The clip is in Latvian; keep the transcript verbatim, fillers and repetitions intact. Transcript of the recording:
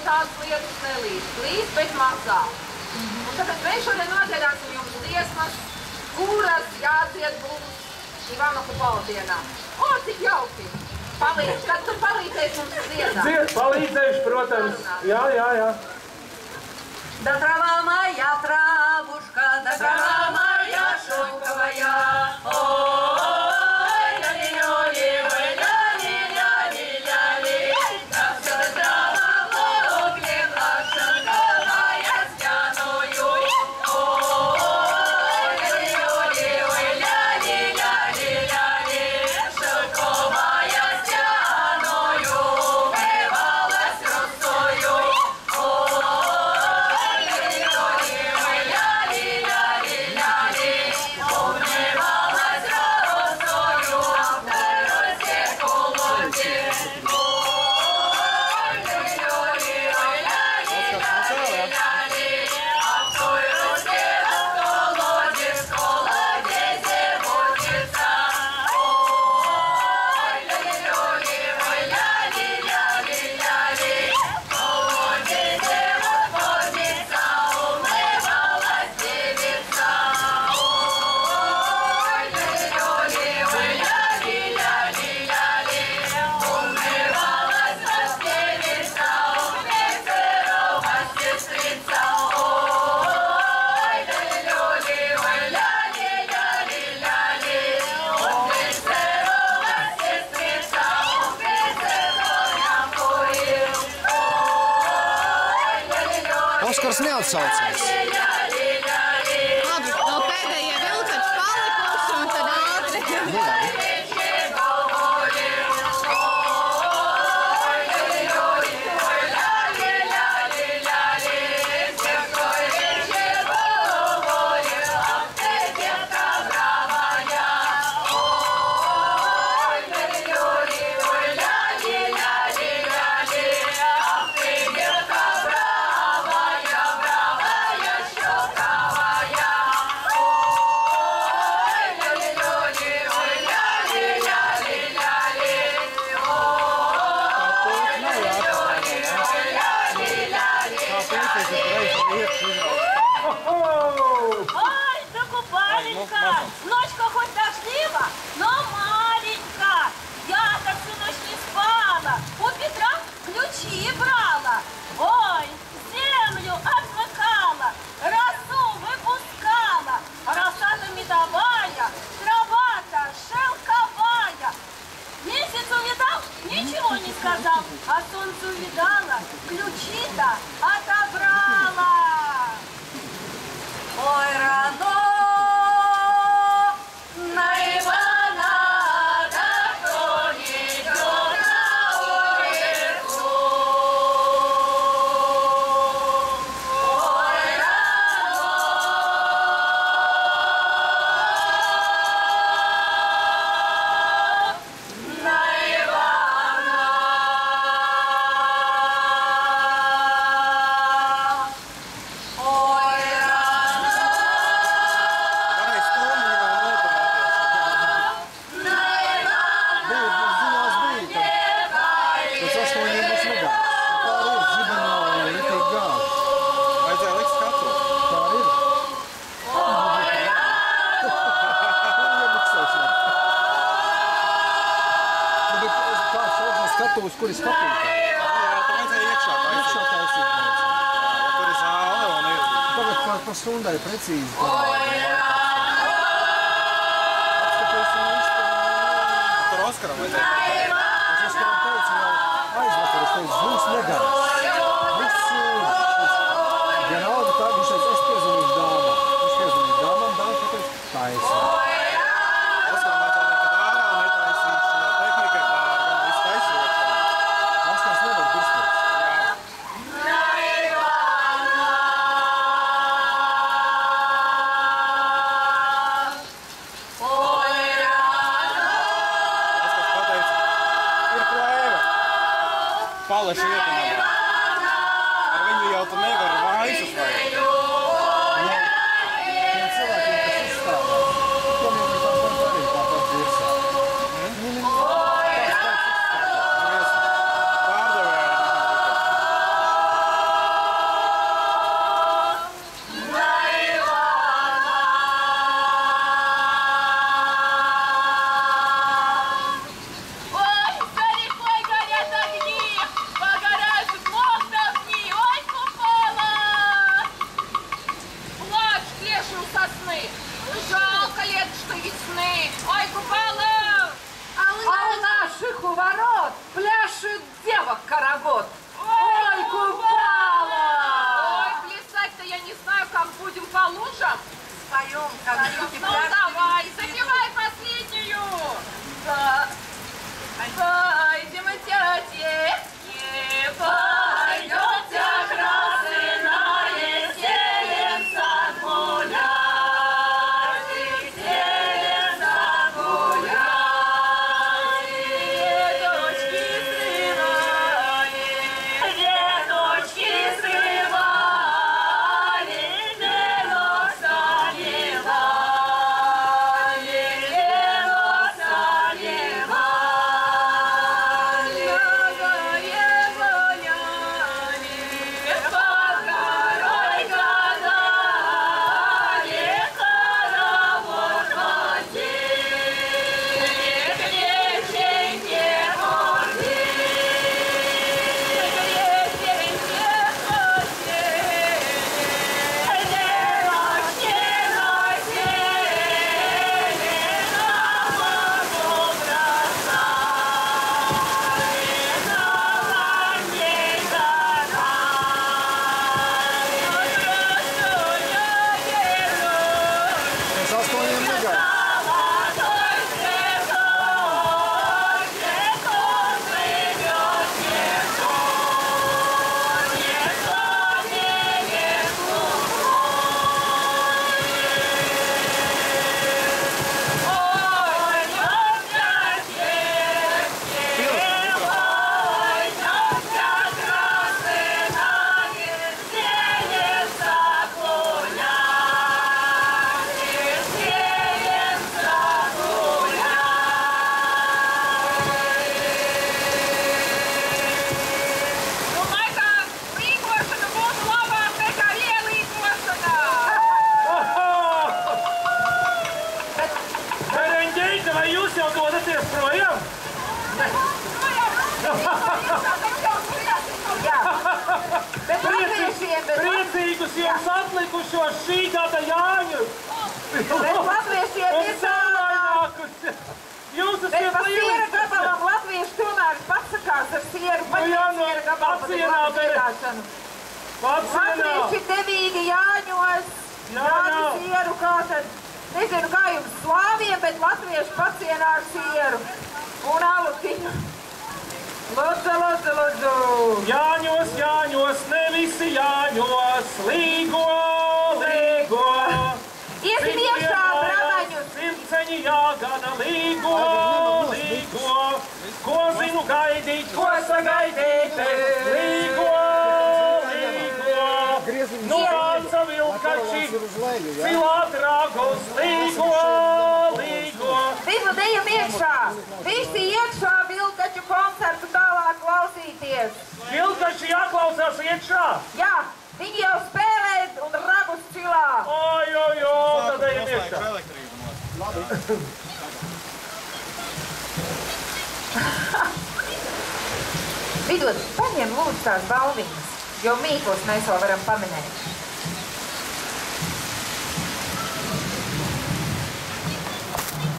tādas lietas nelīdz. Līdz, bet mazāk. Un tāpēc mēs šodien nodziedāsim jums dziesmas, kuras jādzied būs Ivana Kupala dienā. O, cik jauki! Palīdz, kad tu palīdzēsi mums dziedāt? Dzied, palīdzējuši, protams. Jā, jā, jā. Да трава моя, травушка, да трава моя шелковая, ой, ля-ли-ля-ли, ой, ля-ли-ля-ли-ля-ли, да все трава облегла шелковая стяною, ой, ля-ли-ля-ли, ой, ля-ли-ля-ли-ля-ли, шелковая стяною, умывалась росою, Oskars neatsaucās. Labi, no pēdējie vilkači palikuši un tad ātri. Nu, labi. Ой, да купаленька, ночка хоть дошлива, но маленька. Я-то всю ночь не спала, у Петра ключи брала. Ой, землю отмыкала, росу выпускала. Роса-то медовая, трава-то шелковая. Месяц увидал, ничего не сказал, а солнце увидала, ключи-то отобрала. Ой, рано на Ивана, да кто не идет на улицу. Ой, рано на Ивана. Ой, Uz kuris patīk? Jā, tā vajadzēja iekšā taisīt. Iekšā taisīt. Jā, ja tur ir zāle un ir. Tagad par, par stundai precīzi. Apskatīsim visu. Tur Oskaram vajadzēja. Es Oskaram teicu, jau aizvakar, es teicu, zvuns negāds. Viss vienalga tā, viņš teica, es piezvanīšu dāmām. Viņš piezvanīja dāmām, dāmām, tāpēc taisa. Oskaram vajadzēja nekad ārā netaisīt. Tehnika ir dārga, viss taisīt. Oskars nevar dirstēt. Oskars pateica, ir plēve. Paleši ietinamā. Ar viņu jau tu nevar vaisus vajag. Tiem cilvēkiem, kas izstrādā, tomēr ir tāpat arī tāpat dirsā. Pārdevēja. карагод. Ой, купала! Ой, плясать-то я не знаю, как будем по лужам. Споем, как люди Ну пляшут. давай, запевай последнюю. Да. Пойдем, тятя, не пойдем, тятя, красная, селен сад гулять, селен сад гулять. Дедочки срывали, дедочки срывали, дедок заливали, дедок заливали. Priecīgus jums atlikušos šī gada Jāņus! Bet latviešiem Un ir saulainākus! Jūs Bet esat par siera lieliski! gabalam latvieši tomēr pasakās ar sieru, Nu jā, nu, siera gabalam pacienā, par bet- dziedāšanu. Pacienā! Latvieši devīgi Jāņos, Jā, jā. Jāņu sieru, kā tad, nezinu, kā jums slāviem, bet latvieši pacienā ar sieru un alutiņu. Lūdzu, lūdzu, lūdzu! Jāņos, Jāņos, ne visi Jāņos! Līgo, līgo! Iesim iekšā, bramaņus! Simceņi jāgana, līgo, līgo! Ko zinu gaidīt, ko sagaidīt? Līgo, līgo! Nu vāca vilkači, filā dragos, līgo, līgo! Visu dejam iekšā! Visi iekšā vilkaču koncertu tālāk klausīties! Vilkači jāklausās iekšā! Jā, viņi jau spēlē un ragus cilā! Oj, oj, oj, tad ejam iekšā! Vidot, paņem lūdzu tās balviņas, jo mīklos mēs vēl varam pamanēt.